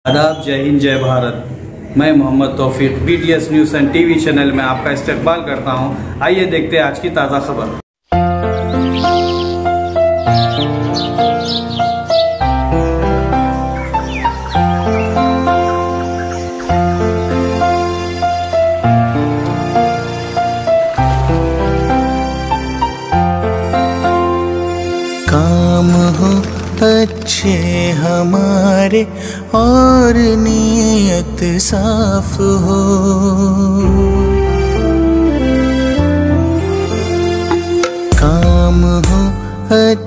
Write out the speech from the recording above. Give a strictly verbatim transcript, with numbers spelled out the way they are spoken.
आदाब, जय हिंद, जय भारत। मैं Mohammad Taufiq BTS news and TV channel में आपका इस्तकबाल करता हूं। आइए देखते हैं आज की ताज़ा खबर। काम हो अच्छे हमारे और नीयत साफ हो, काम हो